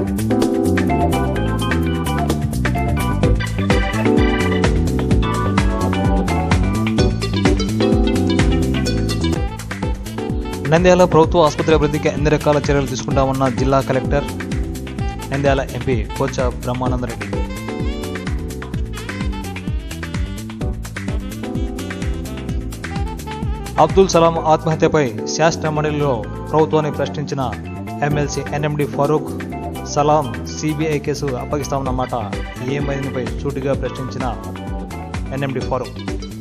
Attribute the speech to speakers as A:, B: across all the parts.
A: నంద్యాల ప్రభుత్వ ఆసుపత్రి అభివృద్ధికి అన్ని రకాల చర్యలు తీసుకుంటామన్న జిల్లా కలెక్టర్, నంద్యాల ఎంపీ పోచా బ్రహ్మానందరెడ్డి. అబ్దుల్ సలాం ఆత్మహత్యపై శాసన మండలిలో ప్రభుత్వాన్ని ప్రశ్నించిన MLC NMD Farooq, Salam CBI case అప్పగిస్తామన్న మాట ఏమైందిపై సూటిగా ప్రశ్నించిన ఎన్ఎండి ఫారూక్.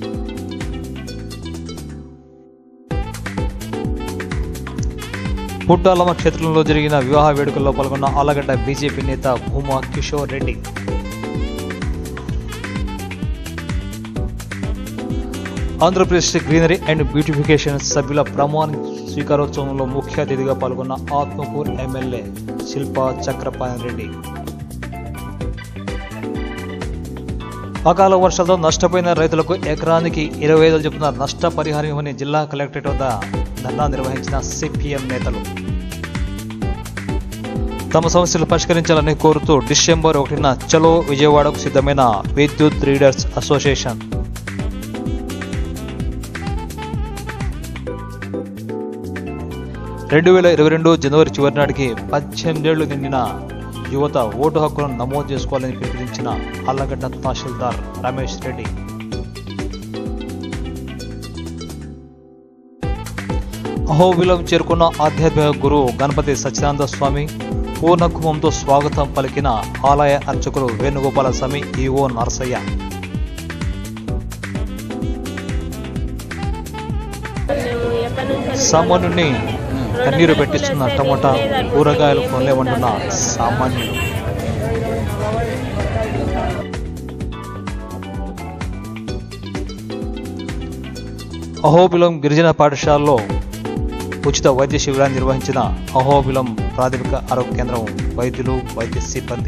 A: పుట్టాలమ్మ క్షేత్రంలో జరిగిన వివాహ వేడుకల్లో పాల్గొన్న ఆళ్లగడ్డ బీజేపీ నేత Bhuma Kishore Reddy. Andhra Pradesh greenery and beautification సభ్యుల ప్రమాణ స్వీకారోత్సవంలో ముఖ్య అతిథిగా పాల్గొన్న ఆత్మకూరు ఎమ్మెల్యే శిల్పా చక్రపాణి రెడ్డి. అకాల వర్షాలతో నష్టపోయిన రైతులకు ఎకరానికి 25,000 చొప్పున నష్టపరిహారం ఇవ్వని జిల్లా కలెక్టరేట్ వద్ద ధర్నా నిర్వహించిన సిపిఎం నేతలు. తమ సమస్యలు పరిష్కరించాలని కోరుతూ డిసెంబర్ 1న చలో విజయవాడకు సిద్ధమైన విద్యుత్ రీడర్స్ అసోసియేషన్. జనవరి చివరి నాటికి 18 ఏళ్లు నిండిన యువత ఓటు హక్కులను నమోదు చేసుకోవాలని పిలుపునిచ్చిన ఆళ్లగడ్డ తహసీల్దార్ రమేష్ రెడ్డి. అహోబిలం చేరుకున్న ఆధ్యాత్మిక గురువు గణపతి సత్యానంద స్వామి పూర్ణకుంభంతో స్వాగతం పలికిన ఆలయ అర్చకులు వేణుగోపాల స్వామి, ఈవో నరసయ్య. సామాన్యుని కన్నీరు పెట్టిస్తున్న టమోటా కూరగాయలు కొనలేమంటున్న సామాన్యులు. అహోబిలం గిరిజన పాఠశాలలో ఉచిత వైద్య శిబిరాన్ని నిర్వహించిన అహోబిలం ప్రాథమిక ఆరోగ్య కేంద్రం వైద్యులు, వైద్య సిబ్బంది.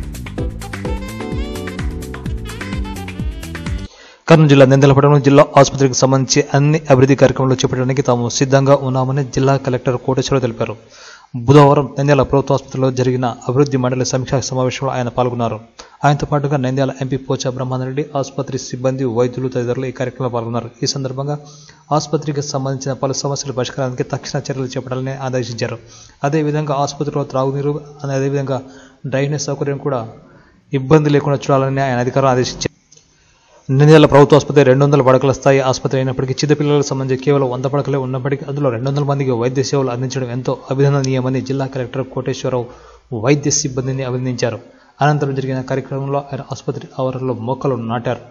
A: కర్నూలు జిల్లా నంద్యాల పట్టణంలో జిల్లా ఆసుపత్రికి సంబంధించి అన్ని అభివృద్ధి కార్యక్రమాలు చేపట్టడానికి తాము సిద్ధంగా ఉన్నామని జిల్లా కలెక్టర్ కోటేశ్వరరావు తెలిపారు. బుధవారం నంద్యాల ప్రభుత్వ ఆసుపత్రిలో జరిగిన అభివృద్ధి మండలి సమీక్షా సమావేశంలో ఆయన పాల్గొన్నారు. ఆయనతో పాటుగా నంద్యాల ఎంపీ పోచా బ్రహ్మానందరెడ్డి, ఆసుపత్రి సిబ్బంది, వైద్యులు తదితరులు ఈ కార్యక్రమంలో పాల్గొన్నారు. ఈ సందర్భంగా ఆసుపత్రికి సంబంధించిన పలు సమస్యల పరిష్కారానికి తక్షణ చర్యలు చేపట్టాలని ఆదేశించారు. అదేవిధంగా ఆసుపత్రిలో త్రాగునీరు, అదేవిధంగా డ్రైనేజ్ సౌకర్యం కూడా ఇబ్బంది లేకుండా చూడాలని ఆయన అధికారులు ఆదేశించారు. నంద్యాల ప్రభుత్వ ఆసుపత్రి 200 పడకల స్థాయి ఆసుపత్రి అయినప్పటికీ చిన్నపిల్లలకు సంబంధించి కేవలం 100 పడకలే ఉన్నప్పటికీ అందులో 200 మందికి వైద్య సేవలు అందించడం ఎంతో అభినందనీయమని జిల్లా కలెక్టర్ కోటేశ్వరరావు వైద్య సిబ్బందిని అభినందించారు. అనంతరం జరిగిన కార్యక్రమంలో ఆయన ఆసుపత్రి ఆవరణలో మొక్కలు నాటారు.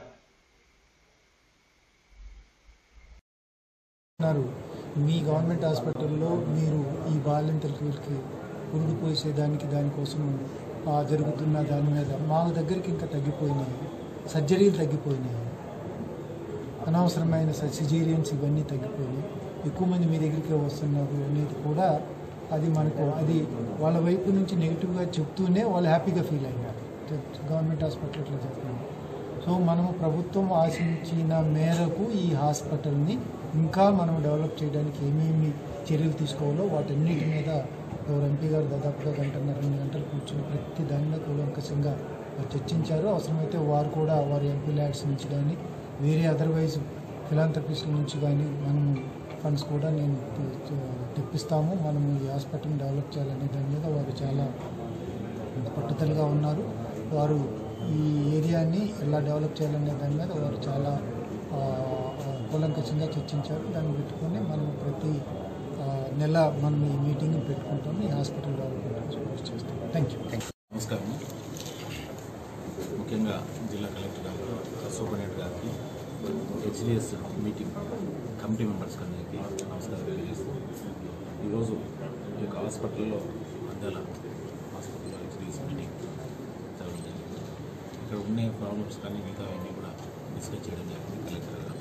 B: మీ గవర్నమెంట్ హాస్పిటల్లో మీరు ఈ బాలింతలకి పురుడు పోసేదానికి దానికోసం జరుగుతున్న దాని మీద మా దగ్గరికి ఇంకా తగ్గిపోయినాయి, సర్జరీలు తగ్గిపోయినాయి, అనవసరమైన సిజేరియన్స్ ఇవన్నీ తగ్గిపోయినాయి, ఎక్కువ మంది మీ దగ్గరికి వస్తున్నారు అనేది కూడా అది మనకు అది వాళ్ళ వైపు నుంచి నెగిటివ్గా చెప్తూనే వాళ్ళు హ్యాపీగా ఫీల్ అయ్యారు. గవర్నమెంట్ హాస్పిటల్ ఇట్లా చెప్తున్నాం. సో మనము ప్రభుత్వం ఆశించిన మేరకు ఈ హాస్పిటల్ని ఇంకా మనం డెవలప్ చేయడానికి ఏమేమి చర్యలు తీసుకోవాలో వాటన్నిటి మీద ఎంపీ గారు దాదాపుగా 1.5-2 గంటలు కూర్చొని ప్రతి దాని మీద కూలంకషంగా చర్చించారు. అవసరమైతే వారు కూడా వారి ఎంపీ ల్యాడ్స్ నుంచి కానీ వేరే అదర్వైజ్ ఫిలాంథ్రపిస్ట్ల నుంచి కానీ మనము ఫండ్స్ కూడా నేను తెప్పిస్తాము. మనము ఈ హాస్పిటల్ని డెవలప్ చేయాలనే దాని మీద వారు చాలా పట్టుదలగా ఉన్నారు. వారు ఈ ఏరియాని ఎలా డెవలప్ చేయాలనే దాని మీద వారు చాలా కూలంకషంగా చర్చించారు. దాన్ని పెట్టుకొని మనం ప్రతి నెల మనం ఈ మీటింగ్ పెట్టుకుంటాము. ఈ హాస్పిటల్ డెవలప్మెంట్ చేస్తాం. Thank you.
C: నమస్కారం. ముఖ్యంగా జిల్లా కలెక్టర్ గారికి, సూపరింటెండెంట్ గారికి, హెచ్డిఎస్ మీటింగ్ కమిటీ మెంబర్స్కి అందరికీ నమస్కారం తెలియజేస్తూ ఈరోజు ఈ యొక్క హాస్పిటల్లో నంద్యాల హాస్పిటల్లో హెచ్డిఎస్ మీటింగ్ జరగడం జరిగింది. ఇక్కడ ఉండే ప్రాబ్లమ్స్ కానీ మిగతా అన్నీ కూడా డిస్కస్ చేయడం జరిగింది కలెక్టర్ గారు.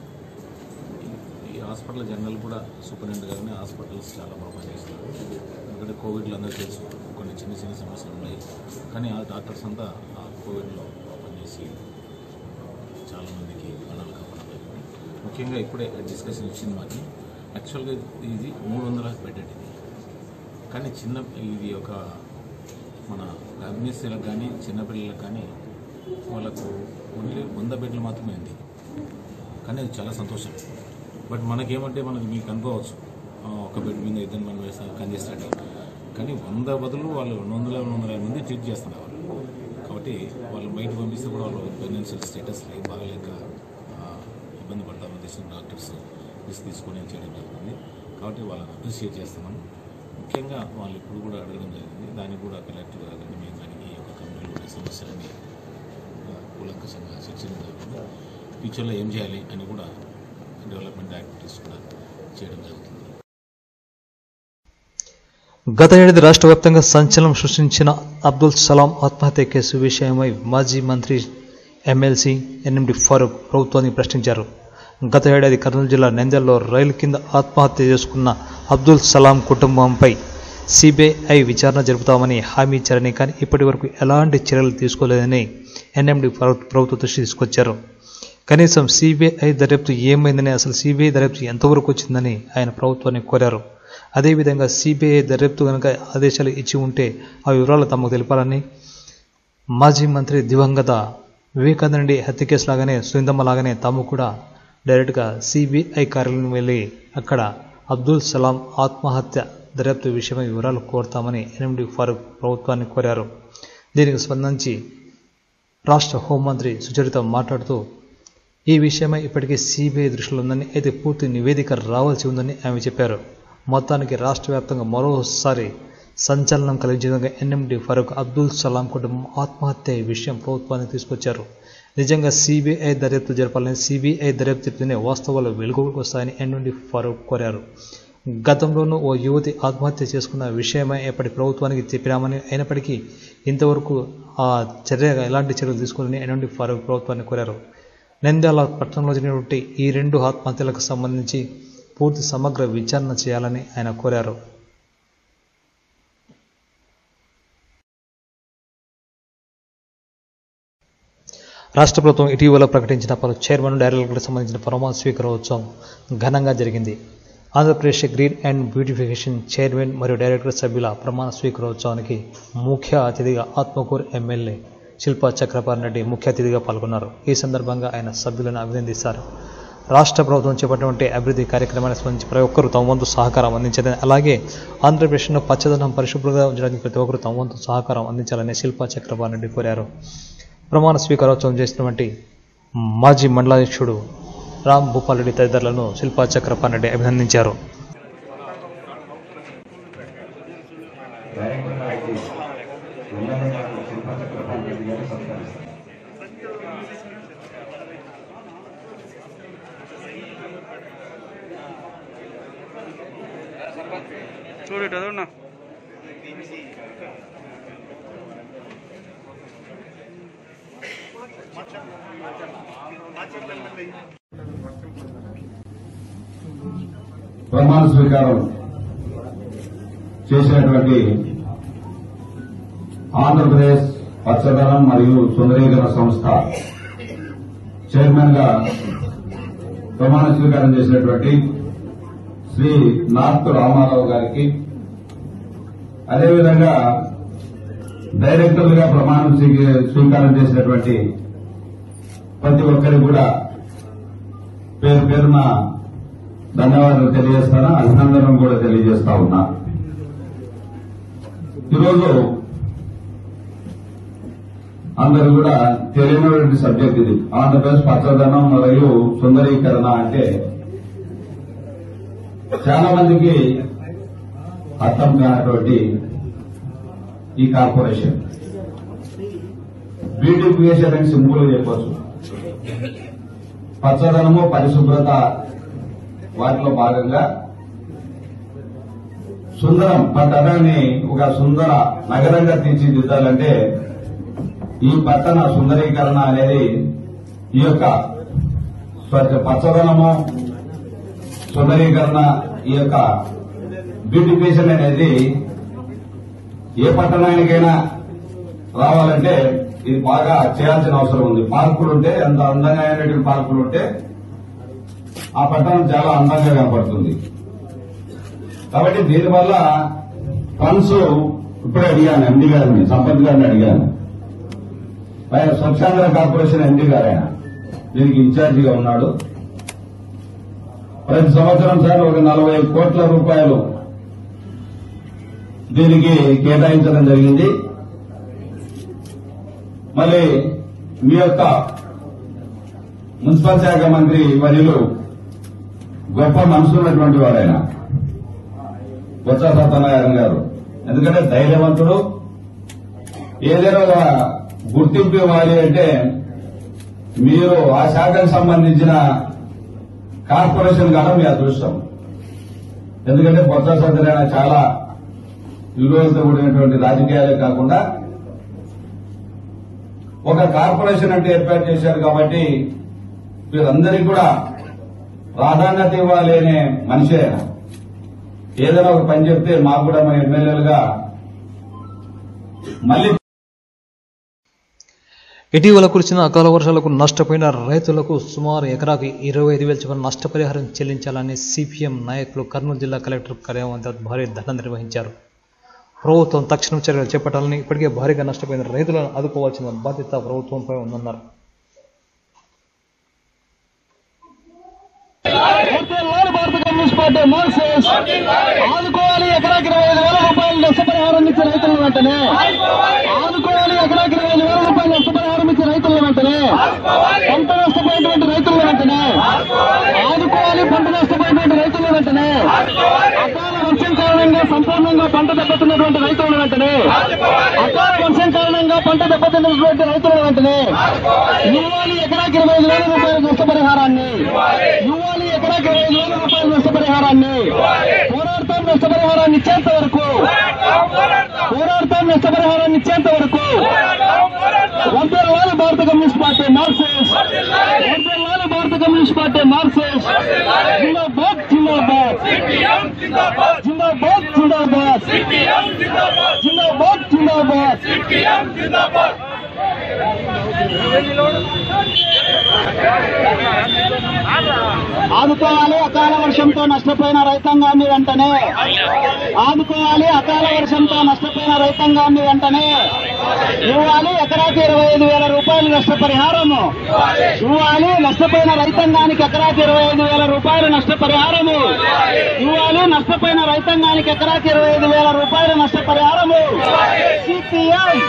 C: ఈ హాస్పిటల్ జనరల్ కూడా సూపరింటెండెంట్ గారిని హాస్పిటల్స్ చాలా బాగా పనిచేస్తున్నారు. ఎందుకంటే కోవిడ్లో అందరూ తెలుసు కొన్ని చిన్న చిన్న సమస్యలు ఉన్నాయి, కానీ ఆ డాక్టర్స్ అంతా ఆ కోవిడ్లో పనిచేసి చాలామందికి ప్రాణాలు కాపాడాలి. ముఖ్యంగా ఇప్పుడే డిస్కషన్ ఇచ్చింది మాకు. యాక్చువల్గా ఇది 300 బెడ్ ఇది, కానీ ఇది ఒక మన గర్భిణీ స్త్రీలకు కానీ చిన్నపిల్లలకు కానీ వాళ్ళకు ఓన్లీ 100 బెడ్లు మాత్రమే ఉంది. కానీ అది చాలా సంతోషం. బట్ మనకేమంటే మీకు అనుకోవచ్చు ఒక బెడ్ మీద 2 మంది వేస్తారు కంజెస్టెడ్, కానీ 100 బదులు వాళ్ళు 200 మంది ట్రీట్ చేస్తున్నారు వాళ్ళు. కాబట్టి వాళ్ళు బయట పంపిస్తే కూడా వాళ్ళు ఫైనాన్షియల్ స్టేటస్ బాగాలేక ఇబ్బంది పడతారు. ఉద్దేశం డాక్టర్స్ రిస్క్ తీసుకొని చేయడం జరుగుతుంది. కాబట్టి వాళ్ళని అప్రిషియేట్ చేస్తున్నాం. ముఖ్యంగా వాళ్ళు ఇప్పుడు కూడా అడగడం జరిగింది. దానికి కూడా కలెక్టర్ కానీ మేము దానికి ఈ యొక్క కంపెనీలో సమస్యలని కూలంకషంగా చర్చించడం జరుగుతుంది. ఫ్యూచర్లో ఏం చేయాలి అని కూడా డెవలప్మెంట్ యాక్టివిటీస్ కూడా చేయడం జరుగుతుంది.
A: గత ఏడాది రాష్ట్ర వ్యాప్తంగా సంచలనం సృష్టించిన అబ్దుల్ సలాం ఆత్మహత్య కేసు విషయమై మాజీ మంత్రి ఎమ్మెల్సీ ఎన్ఎండి ఫారూక్ ప్రభుత్వాన్ని ప్రశ్నించారు. గత ఏడాది కర్నూలు జిల్లా నంద్యాలలో రైలు కింద ఆత్మహత్య చేసుకున్న అబ్దుల్ సలాం కుటుంబంపై సిబిఐ విచారణ జరుపుతామని హామీ ఇచ్చారని, కానీ ఇప్పటి వరకు ఎలాంటి చర్యలు తీసుకోలేదని ఎన్ఎండి ఫారూక్ ప్రభుత్వ దృష్టి తీసుకొచ్చారు. కనీసం సిబిఐ దర్యాప్తు ఏమైందని, అసలు సిబిఐ దర్యాప్తు ఎంతవరకు వచ్చిందని ఆయన ప్రభుత్వాన్ని కోరారు. అదేవిధంగా సిబిఐ దర్యాప్తు కనుక ఆదేశాలు ఇచ్చి ఉంటే ఆ వివరాలు తమకు తెలిపాలని, మాజీ మంత్రి దివంగత వివేకానంద రెడ్డి హత్య కేసు లాగానే సుందమ్మ లాగానే తాము కూడా డైరెక్ట్గా సిబిఐ కార్యాలయం వెళ్ళి అక్కడ అబ్దుల్ సలాం ఆత్మహత్య దర్యాప్తు విషయమై వివరాలు కోరుతామని ఎన్ఎండి ఫారూక్ ప్రభుత్వాన్ని కోరారు. దీనికి స్పందించి రాష్ట్ర హోంమంత్రి సుచరిత మాట్లాడుతూ ఈ విషయమై ఇప్పటికే సిబిఐ దృష్టిలో ఉందని, అయితే పూర్తి నివేదిక రావాల్సి ఉందని ఆమె చెప్పారు. మొత్తానికి రాష్ట్ర వ్యాప్తంగా మరోసారి సంచలనం కలిగించే విధంగా ఎన్ఎండి ఫారూక్ అబ్దుల్ సలాం కుటుంబం ఆత్మహత్య విషయం ప్రభుత్వానికి తీసుకొచ్చారు. నిజంగా సిబిఐ దర్యాప్తు జరపాలని, సిబిఐ దర్యాప్తు చెప్తేనే వాస్తవాలు వెలుగులోకి వస్తాయని ఎన్ఎండి ఫారూక్ కోరారు. గతంలోనూ ఓ యువతి ఆత్మహత్య చేసుకున్న విషయమై ఎప్పటి ప్రభుత్వానికి చెప్పినామని, అయినప్పటికీ ఇంతవరకు ఆ ఎలాంటి చర్యలు తీసుకోవాలని ఎన్ఎండి ఫారూక్ ప్రభుత్వాన్ని కోరారు. నంద్యాల పట్టణంలో జరిగినటువంటి ఈ 2 ఆత్మహత్యలకు సంబంధించి పూర్తి సమగ్ర విచారణ చేయాలని ఆయన కోరారు. రాష్ట్ర ప్రభుత్వం ఇటీవల ప్రకటించిన పలు చైర్మన్ డైరెక్టర్లకు సంబంధించిన ప్రమాణ స్వీకారోత్సవం ఘనంగా జరిగింది. Andhra Pradesh green and beautification chairman మరియు డైరెక్టర్ సభ్యుల ప్రమాణ స్వీకారోత్సవానికి ముఖ్య అతిథిగా ఆత్మకూరు ఎమ్మెల్యే శిల్పా చక్రపాణి రెడ్డి ముఖ్య అతిథిగా పాల్గొన్నారు. ఈ సందర్భంగా ఆయన సభ్యులను అభినందిస్తారు. రాష్ట్ర ప్రభుత్వం చేపట్టినటువంటి అభివృద్ధి కార్యక్రమానికి సంబంధించి ప్రతి ఒక్కరూ తమ వంతు సహకారం అందించాలని, అలాగే ఆంధ్రప్రదేశ్ను పచ్చదనం పరిశుభ్రంగా ఉంచడానికి ప్రతి ఒక్కరూ తమ వంతు సహకారం అందించాలని శిల్పా చక్రపాణి రెడ్డి కోరారు. ప్రమాణ స్వీకారోత్సవం చేసినటువంటి మాజీ మండలాధ్యక్షుడు రామ్ భూపాల్ రెడ్డి తదితరులను శిల్పా చక్రపాణి రెడ్డి అభినందించారు.
D: చూడేటదన్నా
E: ప్రమాణ స్వీకారం చేసినటువంటి ఆంధ్రప్రదేశ్ పచ్చదనం మరియు సుందరీకరణ సంస్థ చైర్మన్ గా ప్రమాణ స్వీకారం చేసినటువంటి శ్రీ నార్త్ రామారావు గారికి, అదేవిధంగా డైరెక్టర్లుగా ప్రమాణం స్వీకారం చేసినటువంటి ప్రతి ఒక్కరికి కూడా పేరు పేరున ధన్యవాదాలు తెలియజేస్తాను, అభినందనలు కూడా తెలియజేస్తా ఉన్నా. ఈరోజు అందరూ కూడా తెలియనటువంటి సబ్జెక్ట్ ఇది. ఆంధ్రప్రదేశ్ పచ్చదనం మరియు సుందరీకరణ అంటే చాలా మందికి అర్థం కానటువంటి ఈ కార్పొరేషన్ బ్యూటిఫికేషన్ అని సింపుల్ చెప్పొచ్చు. పచ్చదనము పరిశుభ్రత వాటిలో భాగంగా సుందరం పట్టణాన్ని ఒక సుందర నగరంగా తీర్చిదిద్దాలంటే ఈ పట్టణ సుందరీకరణ అనేది ఈ యొక్క పచ్చదనము సుందరీకరణ ఈ యొక్క బ్యూటిఫికేషన్ అనేది ఏ పట్టణానికైనా రావాలంటే ఇది బాగా చేయాల్సిన అవసరం ఉంది. పార్కులు ఉంటే ఎంత అందంగా అయినటువంటి పార్కులు ఉంటే ఆ పట్టణం చాలా అందంగా కనపడుతుంది. కాబట్టి దీనివల్ల ఫండ్స్ ఇప్పుడే అడిగాను ఎండీ గారిని, సంపత్ గారిని అడిగాను. ఆయన స్వచ్ఛాంధ్ర కార్పొరేషన్ ఎండీ గారు, ఆయన దీనికి ఇన్ఛార్జిగా ఉన్నాడు. ప్రతి సంవత్సరం సార్ ఒక 40 కోట్ల రూపాయలు దీనికి కేటాయించడం జరిగింది. మళ్ళీ మీ యొక్క మున్సిపల్ శాఖ మంత్రి వర్యులు గొప్ప మనసున్నటువంటి వాడైన బొత్స సత్యనారాయణ గారు. ఎందుకంటే ధైర్యవంతుడు. ఏదైనా ఒక గుర్తింపు ఇవ్వాలి అంటే మీరు ఆ శాఖకు సంబంధించిన కార్పొరేషన్ కావడం మీ అదృష్టం. ఎందుకంటే బొత్స సత్యనారాయణ చాలా విలువలతో కూడినటువంటి రాజకీయాలే కాకుండా ఒక కార్పొరేషన్ అంటే ఏర్పాటు చేశారు కాబట్టి వీరందరికీ కూడా ప్రాధాన్యత ఇవ్వాలి అనే మనిషే. ఏదైనా ఒక పని చెప్తే మాకు కూడా మా ఎమ్మెల్యేలుగా మళ్లీ.
A: ఇటీవల కురిసిన అకాల వర్షాలకు నష్టపోయిన రైతులకు సుమారు ఎకరాకు 25,000 చొప్పున నష్టపరిహారం చెల్లించాలని సిపిఎం నాయకులు కర్నూలు జిల్లా కలెక్టర్ కార్యాలయం వద్ద భారీ ధర్నా నిర్వహించారు. ప్రభుత్వం తక్షణం చర్యలు చేపట్టాలని, ఇప్పటికే భారీగా నష్టపోయిన రైతులను ఆదుకోవాల్సిన బాధ్యత ప్రభుత్వంపై ఉందన్నారు.
F: భారత కమ్యూనిస్ట్ పార్టీ మార్క్సిస్ట్ ఆదుకోవాలి. ఎకరాకి 25,000 రూపాయలు నష్టపరిహారం ఇచ్చే రైతులను వెంటనే ఆదుకోవాలి. ఎకరాకి 25,000 రూపాయలు నష్టపరిహారం ఇచ్చే రైతులను వెంటనే పంట నష్టపోయినటువంటి రైతులను వెంటనే ఆదుకోవాలి. పంట నష్టపోయినటువంటి రైతులను వెంటనే అకాల వర్షం కారణంగా సంపూర్ణంగా పంట దెబ్బతిన్నటువంటి రైతులను వెంటనే అకాల వర్షం కారణంగా పంట దెబ్బతిన్నటువంటి రైతులను వెంటనే ఇవ్వాలి. ఎకరాకి 25,000 రూపాయల నష్టపరిహారాన్ని ఇవ్వాలి. ఎకరాకి 25,000 రూపాయల నష్టపరిహారాన్ని పోరాడతాం. నష్టపరిహారాన్ని ఇచ్చేంత వరకు పోరాడతాం. నష్టపరిహారాన్ని ఇచ్చేంత వరకు వందలాది భారత కమ్యూనిస్ట్ పార్టీ మార్క్సిస్ట్ వందలాది భారత కమ్యూనిస్ట్ పార్టీ మార్క్సిస్ట్ జిందాబాద్ జిందాబాద్ జిందాబాద్ జిందాబాద్ జిందాబాద్ జిందాబాద్. ఆదుకోవాలి. అకాల వర్షంతో నష్టపోయిన రైతాంగాన్ని వెంటనే ఆదుకోవాలి. అకాల వర్షంతో నష్టపోయిన రైతాంగాన్ని వెంటనే ఇవ్వాలి. ఎకరాకి 25,000 రూపాయలు నష్టపరిహారము ఇవ్వాలి. నష్టపోయిన రైతాంగానికి ఎకరాకి 25,000 రూపాయలు నష్టపరిహారము ఇవ్వాలి. నష్టపోయిన రైతాంగానికి ఎకరాకి 25,000 రూపాయలు నష్టపరిహారము. సిపిఎం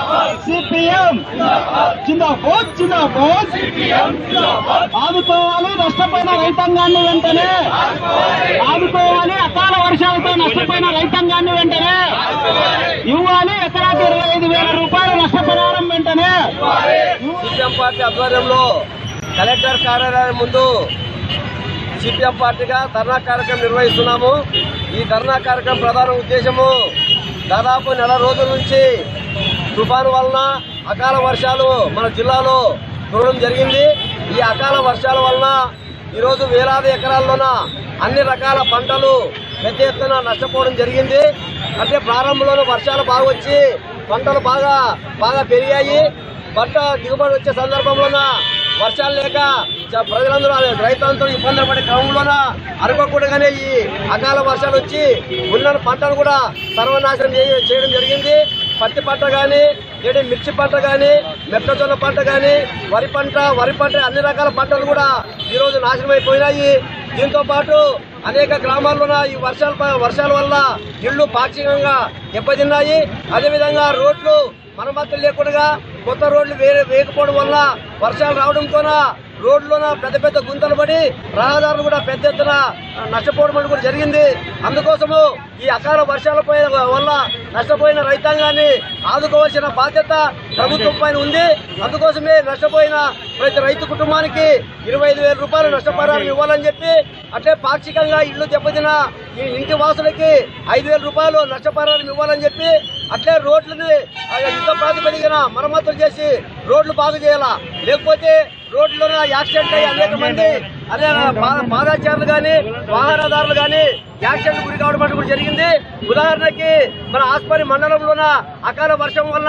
F: జిందాబాద్ జిందాబాద్. ఆదుకోవాలి. నష్టపోయిన రైతాంగాన్ని వెంటనే ఆదుకోవాలి. అకాల వర్షాలతో నష్టపోయిన రైతాంగాన్ని వెంటనే ఇవ్వాలి. ఎకరాకి 25,000 రూపాయల నష్టపరిహారం వెంటనే.
G: సిపిఎం పార్టీ ఆధ్వర్యంలో కలెక్టర్ కార్యాలయం ముందు సిపిఎం పార్టీగా ధర్నా కార్యక్రమం నిర్వహిస్తున్నాము. ఈ ధర్నా కార్యక్రమం ప్రధాన ఉద్దేశము దాదాపు నెల రోజుల నుంచి తుఫాను వలన అకాల వర్షాలు మన జిల్లాలో కురవడం జరిగింది. ఈ అకాల వర్షాల వలన ఈరోజు వేలాది ఎకరాల్లోన అన్ని రకాల పంటలు పెద్ద ఎత్తున నష్టపోవడం జరిగింది. అంటే ప్రారంభంలోనే వర్షాలు బాగా వచ్చి పంటలు బాగా పెరిగాయి. పంట దిగుబడి వచ్చే సందర్భంలోన వర్షాలు లేక ప్రజలందరూ రైతులందరూ ఇబ్బందులు పడే క్రమంలోన అనుకోకుండానే ఈ అకాల వర్షాలు వచ్చి ఉన్న పంటలు కూడా సర్వనాశనం చేయడం జరిగింది. పత్తి పంట కానీ, లేదా మిర్చి పంట కానీ, మెక్కజొన్న పంట కానీ, వరి పంట అన్ని రకాల పంటలు కూడా ఈరోజు నాశనం అయిపోయినాయి. దీంతో పాటు అనేక గ్రామాల్లోన ఈ వర్షాల వల్ల ఇళ్లు పాక్షికంగా దెబ్బతిన్నాయి. అదేవిధంగా రోడ్లు మరమ్మతులు లేకుండా కొత్త రోడ్లు వేయకపోవడం వల్ల వర్షాలు రావడంతోన రోడ్లోన పెద్ద గుంతలు పడి రహదారులు కూడా పెద్ద ఎత్తున నష్టపోవడం కూడా జరిగింది. అందుకోసము ఈ అకాల వర్షాల వల్ల నష్టపోయిన రైతాంగాన్ని ఆదుకోవాల్సిన బాధ్యత ప్రభుత్వం పైన ఉంది. అందుకోసమే నష్టపోయిన ప్రతి రైతు కుటుంబానికి 25,000 రూపాయలు నష్టపరిహారం ఇవ్వాలని చెప్పి, అట్లే పాక్షికంగా ఇళ్లు దెబ్బతిన ఈ ఇంటి వాసులకి 5,000 రూపాయలు నష్టపరిహారం ఇవ్వాలని చెప్పి, అట్లే రోడ్లని యుద్ధ ప్రాతిపదికన మరమ్మతులు చేసి రోడ్లు బాగు చేయాలా. లేకపోతే రోడ్లలో యాక్సిడెంట్ అయ్యి అనేక మంది అదే పాదచారులు కానీ వాహనదారులు కానీ యాక్సిడెంట్ గురి కావడం కూడా జరిగింది. ఉదాహరణకి మన ఆస్పరి మండలంలోన అకాల వర్షం వల్ల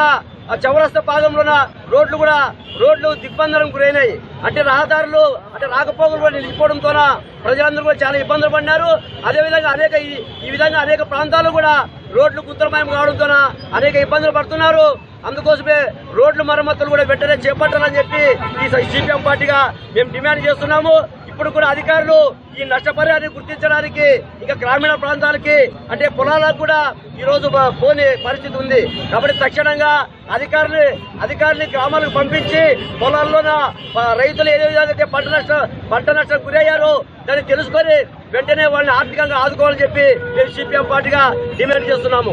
G: ఆ చౌరస్తా భాగంలోన రోడ్లు దిగ్బంధనం గురైనాయి. అంటే రహదారులు అంటే రాకపోకలు కూడా నిలిచిపోవడంతో ప్రజలందరూ కూడా చాలా ఇబ్బందులు పడినారు. అదేవిధంగా ఈ విధంగా అనేక ప్రాంతాలు కూడా రోడ్లు గుంతలమయం కావడంతో అనేక ఇబ్బందులు పడుతున్నారు. అందుకోసమే రోడ్లు మరమ్మతులు కూడా వెంటనే చేపట్టాలని చెప్పి ఈ సిపిఎం పార్టీగా మేము డిమాండ్ చేస్తున్నాము. ఇప్పుడు కూడా అధికారులు ఈ నష్టపరిహారాన్ని గుర్తించడానికి ఇంకా గ్రామీణ ప్రాంతాలకి అంటే పొలాలకు కూడా ఈ రోజు పోని పరిస్థితి ఉంది. కాబట్టి తక్షణంగా అధికారులు గ్రామాలకు పంపించి పొలాల్లోన రైతులు ఏ విధంగా పంట నష్టం గురయ్యారో దాన్ని తెలుసుకొని వెంటనే వాళ్ళని ఆర్థికంగా ఆదుకోవాలని చెప్పి మేము సిపిఎం పార్టీగా డిమాండ్ చేస్తున్నాము.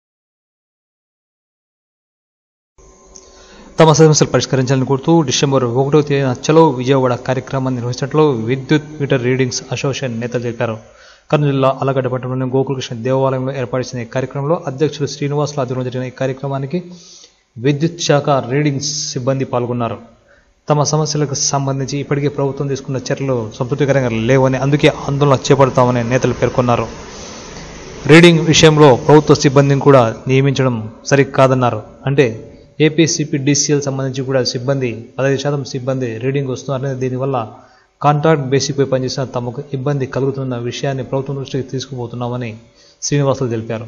A: తమ సమస్యలు పరిష్కరించాలని కోరుతూ డిసెంబర్ 1వ తేదీన చలో విజయవాడ కార్యక్రమాన్ని నిర్వహించినట్లు విద్యుత్ మీటర్ రీడింగ్స్ అసోసియేషన్ నేతలు తెలిపారు. కర్నూలు జిల్లా ఆళ్లగడ్డ పట్టణంలోని గోకులకృష్ణ దేవాలయంలో ఏర్పాటు చేసిన ఈ కార్యక్రమంలో అధ్యక్షులు శ్రీనివాసులు ఆధ్వర్యంలో జరిగిన ఈ కార్యక్రమానికి విద్యుత్ శాఖ రీడింగ్స్ సిబ్బంది పాల్గొన్నారు. తమ సమస్యలకు సంబంధించి ఇప్పటికే ప్రభుత్వం తీసుకున్న చర్యలు సంతృప్తికరంగా లేవని అందుకే ఆందోళన చేపడతామని నేతలు పేర్కొన్నారు. రీడింగ్ విషయంలో ప్రభుత్వ సిబ్బందిని కూడా నియమించడం సరికాదన్నారు. అంటే ఏపీసీపీడీసీఎల్ సంబంధించి కూడా 15% సిబ్బంది రీడింగ్ వస్తున్నారని దీనివల్ల కాంట్రాక్ట్ బేసిక్పై పనిచేసిన తమకు ఇబ్బంది కలుగుతున్న విషయాన్ని ప్రభుత్వం దృష్టికి తీసుకుపోతున్నామని శ్రీనివాసులు తెలిపారు.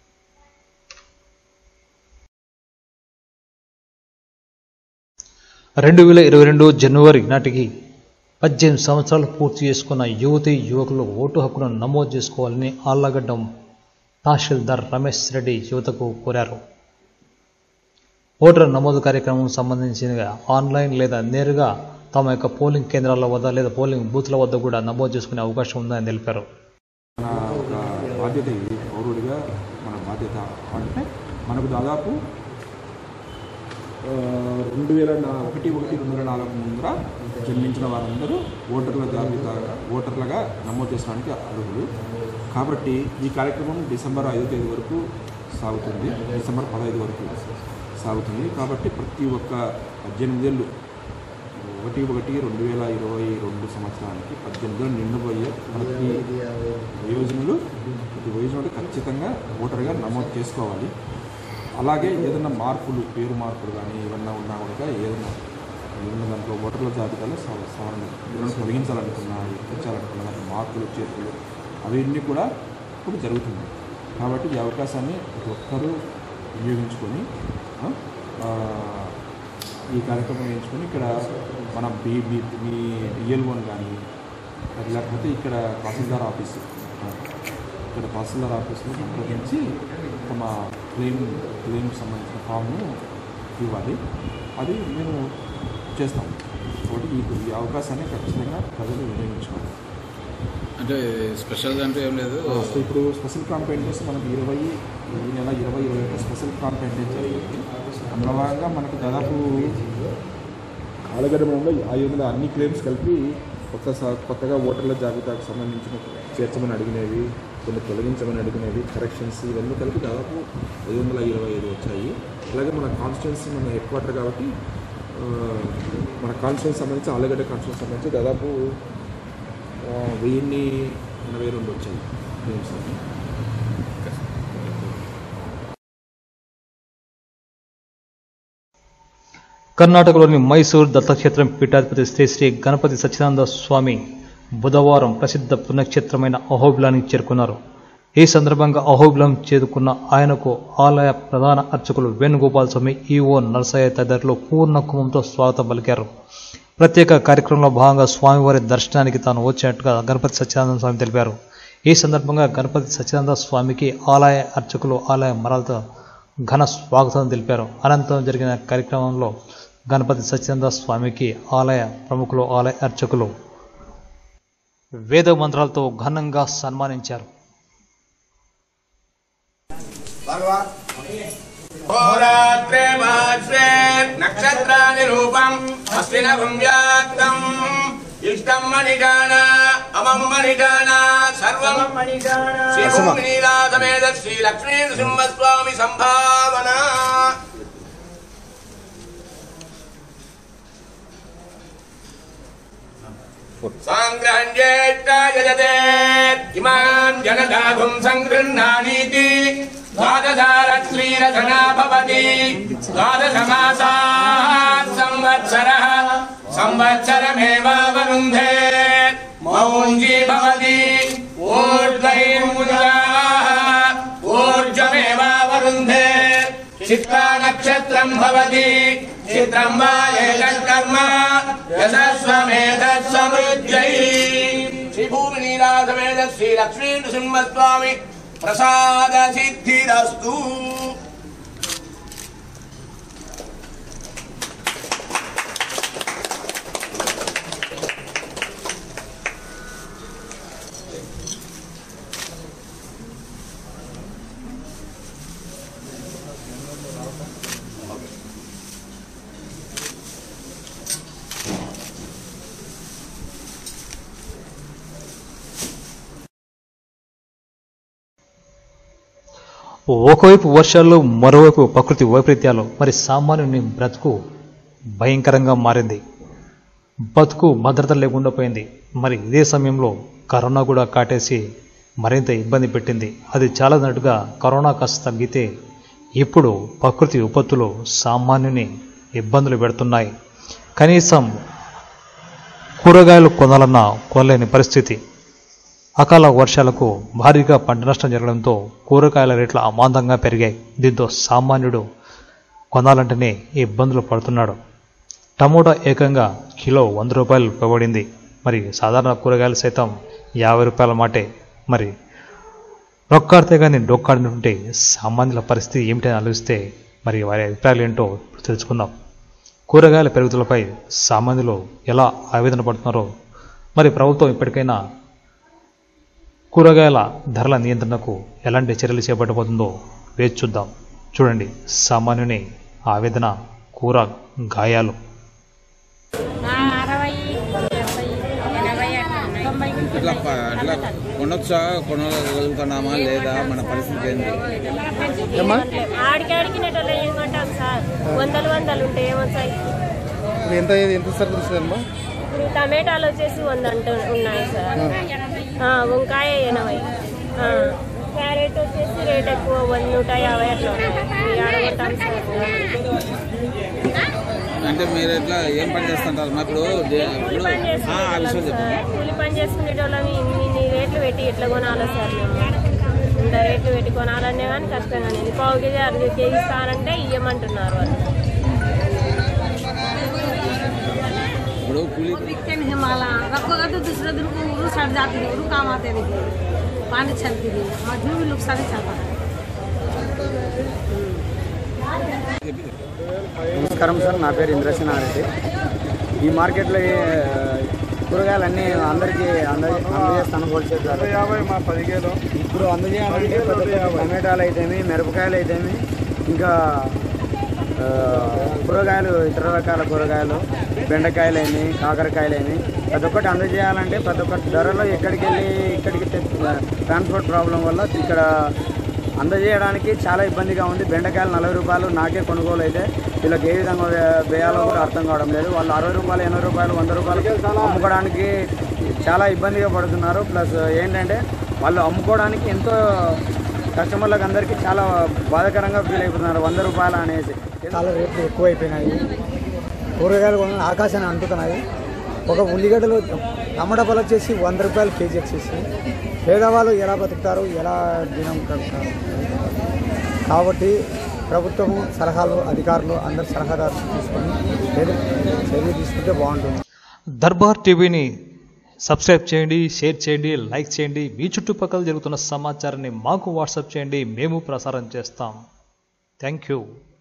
A: జనవరి నాటికి 18 సంవత్సరాలు పూర్తి చేసుకున్న యువతీ యువకులు ఓటు హక్కును నమోదు చేసుకోవాలని ఆళ్లగడ్డ తహసీల్దార్ రమేష్ రెడ్డి యువతకు కోరారు. ఓటర్ నమోదు కార్యక్రమం సంబంధించిన ఆన్లైన్ లేదా నేరుగా తమ యొక్క పోలింగ్ కేంద్రాల వద్ద లేదా పోలింగ్ బూత్ల వద్ద కూడా నమోదు చేసుకునే అవకాశం ఉందని తెలిపారు.
H: ఒక బాధ్యత ఇది, పౌరుడిగా మన బాధ్యత. అంటే మనకు దాదాపు 2001-2004 ముందర జన్మించిన వారందరూ ఓటర్లుగా నమోదు చేసుకోవడానికి అర్హులు. కాబట్టి ఈ కార్యక్రమం డిసెంబర్ 5వ తేదీ వరకు సాగుతుంది, డిసెంబర్ 15 వరకు సాగుతుంది. కాబట్టి ప్రతి ఒక్క 18 ఏళ్ళు 1/1/2022 సంవత్సరానికి 18 ఏళ్ళు నిండిపోయే ప్రతి వయోజనుడు ఖచ్చితంగా ఓటర్గా నమోదు చేసుకోవాలి. అలాగే ఏదైనా పేరు మార్పులు కానీ ఏమన్నా ఉన్నా కూడా ఏదైనా దాంట్లో ఓటర్ల జాబితాలో సవరణ ఏదైనా తొలగించాలనుకున్నా ఎక్కించాలనుకున్నా దాంట్లో మార్పులు చేర్పులు అవన్నీ కూడా ఇప్పుడు జరుగుతుంది. కాబట్టి ఈ అవకాశాన్ని ప్రతి ఒక్కరూ వినియోగించుకొని ఈ కార్యక్రమం ఎంచుకొని ఇక్కడ మన బిఎల్ఓని కానీ లేకపోతే ఇక్కడ తహసీల్దార్ ఆఫీస్లో సంప్రదించి తమ క్లెయిమ్ సంబంధించిన ఫామ్ను ఇవ్వాలి. అది మేము చేస్తాం. కాబట్టి ఈ అవకాశాన్ని ఖచ్చితంగా ప్రజలు వినియోగించుకోవాలి.
C: అంటే స్పెషల్గా అంటే ఏం లేదు.
H: ఇప్పుడు స్పెషల్ క్యాంపెయిన్ చేసి మనకు ఈ నెల 20-21 స్పెషల్ క్యాంపెయిన్ జరిగింది. అందులో భాగంగా మనకు దాదాపు ఆళ్లగడ్డ మండలంలో 500 అన్ని క్లెయిమ్స్ కలిపి కొత్తగా ఓటర్ల జాబితాకు సంబంధించిన చేర్చమని అడిగినవి, కొన్ని తొలగించమని అడిగినవి, కరెక్షన్స్ ఇవన్నీ కలిపి దాదాపు 525 వచ్చాయి. అలాగే మన కాన్స్టిట్యున్సీ మన హెడ్ క్వార్టర్ కాబట్టి మన కాన్స్టిట్యున్సీ సంబంధించి ఆళ్లగడ్డ కాన్స్టిట్యున్సీ సంబంధించి దాదాపు 1082 వచ్చాయి క్లెయిమ్స్ అన్ని.
A: కర్ణాటకలోని మైసూర్ దత్తక్షేత్రం పీఠాధిపతి శ్రీ గణపతి సచ్చిదానంద స్వామి బుధవారం ప్రసిద్ధ పుణ్యక్షేత్రమైన అహోబిలానికి చేరుకున్నారు. ఈ సందర్భంగా అహోబిలం చేరుకున్న ఆయనకు ఆలయ ప్రధాన అర్చకులు వేణుగోపాల్ స్వామి, ఈఓ నరసయ్య తదితరులు పూర్ణ కుంభంతో స్వాగతం పలికారు. ప్రత్యేక కార్యక్రమంలో భాగంగా స్వామివారి దర్శనానికి తాను వచ్చినట్టుగా గణపతి సచ్చిదానంద స్వామి తెలిపారు. ఈ సందర్భంగా గణపతి సచ్చిదానంద స్వామికి ఆలయ అర్చకులు ఆలయ మరాలతో ఘన స్వాగతం తెలిపారు. అనంతరం జరిగిన కార్యక్రమంలో గణపతి సచ్చిదానంద స్వామికి ఆలయ ప్రముఖులు, ఆలయ అర్చకులు వేద మంత్రాలతో ఘనంగా సన్మానించారు.
I: నక్షత్రాని రూపం అస్మినవం వ్యాప్తం ఇష్టం మణిగాన అమం మణిగాన సర్వం మణిగాన శ్రీభూమినీలాసమేత శ్రీ లక్ష్మీ నృసింహస్వామి సంభావన. సాంగ్రహణ్యేష్టాయజతే ఇమాం జనదాధుం సంగృహ్ణానీతి द्वादशारत्रीरधना भवति द्वादशमासाः संवत्सरः संवत्सरमेवावरुन्धे मौञ्जी भवति ऊर्ध्वैर्मुद्राः ऊर्ध्वमेवावरुन्धे चित्रा नक्षत्रम् भवति चित्रम् वा एतत्कर्म यशस्वमेतत् समृद्ध्यै श्रीभूमिनीलासमेत श्रीलक्ष्मी नृसिंहस्वामी प्रसाद सिद्धिरस्तु।
A: ఒకవైపు వర్షాలు, మరోవైపు ప్రకృతి వైపరీత్యాలు. మరి సామాన్యుని బ్రతుకు భయంకరంగా మారింది. బతుకు భద్రత లేకుండా పోయింది. మరి ఇదే సమయంలో కరోనా కూడా కాటేసి మరింత ఇబ్బంది పెట్టింది. అది చాలా నటుగా కరోనా కాస్త తగ్గితే ఇప్పుడు ప్రకృతి విపత్తులు సామాన్యుని ఇబ్బందులు పెడుతున్నాయి. కనీసం కూరగాయలు కొనాలన్నా కొనలేని పరిస్థితి. అకాల వర్షాలకు భారీగా పంట నష్టం జరగడంతో కూరగాయల రేట్లు అమాంతంగా పెరిగాయి. దీంతో సామాన్యుడు కొనాలంటేనే ఇబ్బందులు పడుతున్నాడు. టమోటా ఏకంగా కిలో 100 రూపాయలు పబడింది. మరి సాధారణ కూరగాయలు సైతం 50 రూపాయల మాటే. మరి రొక్కాడితే కానీ డొక్కాడినటువంటి సామాన్యుల పరిస్థితి ఏమిటని ఆలోచిస్తే మరి వారి అభిప్రాయాలు ఏంటో తెలుసుకుందాం. కూరగాయల పెరుగుదలపై సామాన్యులు ఎలా ఆవేదన పడుతున్నారో, మరి ప్రభుత్వం ఇప్పటికైనా కూరగాయల ధరల నియంత్రణకు ఎలాంటి చర్యలు చేపట్టబోతుందో వేచి చూద్దాం. చూడండి సామాన్యుని ఆవేదన, కూర గాయాలు.
J: కొనొచ్చా, కొనగలుగుతున్నామా లేదా, మన పరిస్థితి ఏంటి?
K: ఆడికాడికి నెటలో ఏమంటాం సార్, వందలు ఉంటాయి ఏమొచ్చాయి.
J: ఎంత సార్ తెలుస్తుందమ్మా?
K: ఇప్పుడు టమాటాలు వచ్చేసి 100 ఉన్నాయి సార్. వంకాయ 80, క్యారెట్ వచ్చేసి రేట్ ఎక్కువ 150 అట్లా ఆడగొట్టాం సార్.
J: అంటే మీరు ఎట్లా ఏం పని చేస్తుంటారు? ఇప్పుడు
K: కూలి పని చేసుకునేటోళ్ళం ఇన్ని రేట్లు పెట్టి ఎట్లా కొనాలి సార్? మేము ఇంత రేట్లు పెట్టి కొనాలనే కానీ కష్టంగానే. పావు కేజీ 60 కేజీ ఇస్తానంటే ఇవ్వమంటున్నారు వాళ్ళు.
L: बिकते नहीं माला रखोगा तो दूसरे दिन को उरू सड़ जाती है, उरू काम आते देखिए, पानी छलती है, मजदूर भी नुकसान चलता है.
M: నమస్కారం సార్, నా పేరు ఇంద్రసేనారెడ్డి. ఈ మార్కెట్లో కూరగాయలన్నీ అందరికీ అందజేస్తాను హోల్సేల్ ధర. ఇప్పుడు అందజేయాలంటే టమాటాలు అయితేమి, మిరపకాయలు అయితేమి, ఇంకా కూరగాయలు, ఇతర రకాల కూరగాయలు, బెండకాయలని, కాకరకాయలని ప్రతి ఒక్కటి అందజేయాలంటే ప్రతి ఒక్కటి ధరలో ఎక్కడికి వెళ్ళి ఇక్కడికి ట్రాన్స్పోర్ట్ ప్రాబ్లం వల్ల ఇక్కడ అందజేయడానికి చాలా ఇబ్బందిగా ఉంది. బెండకాయలు 40 రూపాయలు నాకే కొనుగోలు అయితే వీళ్ళకి ఏ విధంగా వేయాలో కూడా అర్థం కావడం లేదు. వాళ్ళు 60 రూపాయలు, 80 రూపాయలు, 100 రూపాయలు అమ్ముకోవడానికి చాలా ఇబ్బందిగా పడుతున్నారు. ప్లస్ ఏంటంటే వాళ్ళు అమ్ముకోవడానికి ఎంతో కస్టమర్లకు అందరికీ చాలా బాధాకరంగా ఫీల్ అయిపోతున్నారు. 100 రూపాయలు అనేసి
B: చాలా రేట్లు ఎక్కువైపోయినాయి. కూరగాయలు కొన ఆకాశాన్ని అంటుతున్నాయి. ఒక ఉల్లిగడ్డలు, టమాటా పళ్ళు వచ్చేసి 100 రూపాయలు కేజీ వచ్చేసి. పేదవాళ్ళు ఎలా బతుకుతారు, ఎలా దినం గడుపుతారు? కాబట్టి ప్రభుత్వము సలహాలు, అధికారులు అందరు సలహాదారు తీసుకొని చర్య తీసుకుంటే బాగుంటుంది.
A: దర్బార్ టీవీని సబ్స్క్రైబ్ చేయండి, షేర్ చేయండి, లైక్ చేయండి. మీ చుట్టుపక్కల జరుగుతున్న సమాచారాన్ని మాకు వాట్సాప్ చేయండి, మేము ప్రసారం చేస్తాం. Thank you.